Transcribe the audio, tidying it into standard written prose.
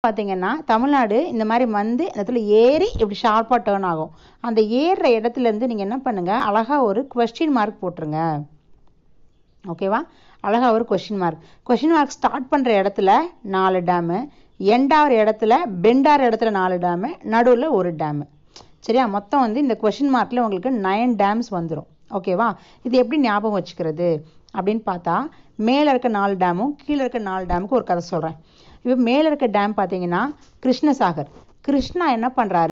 பார்த்தீங்கன்னா தமிழ்நாடு இந்த மாதிரி வந்து இந்த இடத்துல ஏறி இப்படி ஷார்ப்பாக டேர்ன் ஆகும். அந்த ஏறுற இடத்துலேருந்து நீங்கள் என்ன பண்ணுங்கள், அழகாக ஒரு கொஸ்டின் மார்க் போட்டுருங்க. ஓகேவா? அழகாக ஒரு கொஸ்டின் மார்க் ஸ்டார்ட் பண்ணுற இடத்துல 4 டேமு, எண்டாகிற இடத்துல பெண்டாகிற இடத்துல 4 டேமு, நடுவில் ஒரு டேமு. சரியா? மொத்தம் வந்து இந்த கொஸ்டின் மார்க்கில் உங்களுக்கு 9 டேம்ஸ் வந்துடும். ஓகேவா? இது எப்படி ஞாபகம் வச்சுக்கிறது அப்படின்னு பார்த்தா, மேலே இருக்க 4 டேமும் கீழே இருக்க 4 டேமுக்கு ஒரு கதை சொல்கிறேன். இப்போ மேலே இருக்க டேம் பார்த்தீங்கன்னா கிருஷ்ணசாகர். கிருஷ்ணா என்ன பண்ணுறாரு,